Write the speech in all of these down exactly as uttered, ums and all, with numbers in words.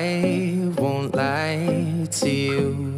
I won't lie to you.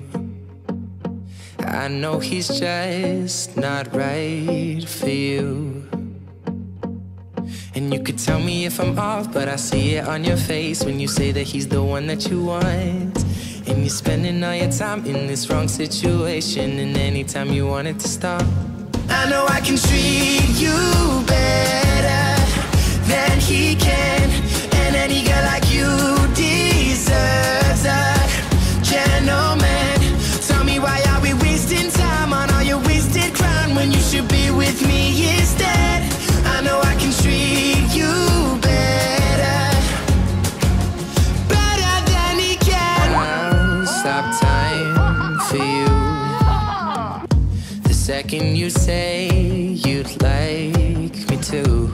I know he's just not right for you. And you could tell me if I'm off, but I see it on your face when you say that he's the one that you want. And you're spending all your time in this wrong situation, and anytime you want it to stop, I know I can treat you better than he can. And any girl like you deserves a gentleman. Tell me, why are we wasting time on all your wasted crown when you should be with me instead? I know I can treat you better, better than he can. I'll stop time for you the second you say you'd like me to.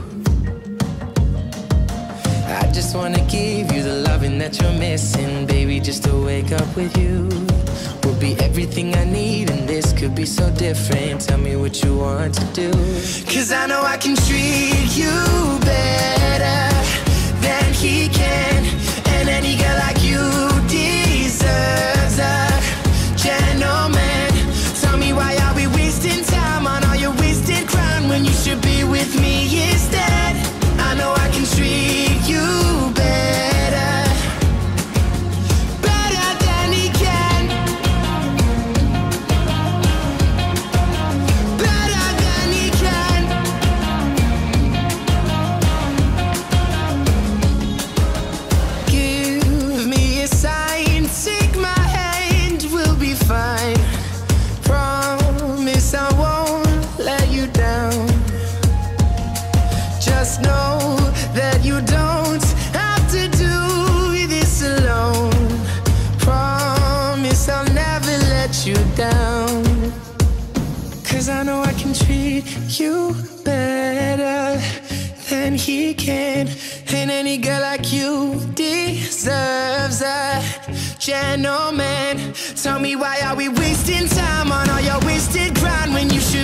I just wanna give you the loving that you're missing, baby. Just to wake up with you will be everything I need, and this could be so different. Tell me what you want to do, 'cause I know I can treat you better than he can. And any girl like you deserves a gentleman. Tell me, why are we wasting time on all your wasted crown when you should be with me instead? I know I can treat you better, better than he can, better than he can. Give me a sign, take my hand, we'll be fine. Promise I won't let you down. Just know that you don't have to do this alone. Promise I'll never let you down, 'cause I know I can treat you better than he can. And any girl like you deserves a gentleman. Tell me, why are we wasting time on all your wasted grind when you should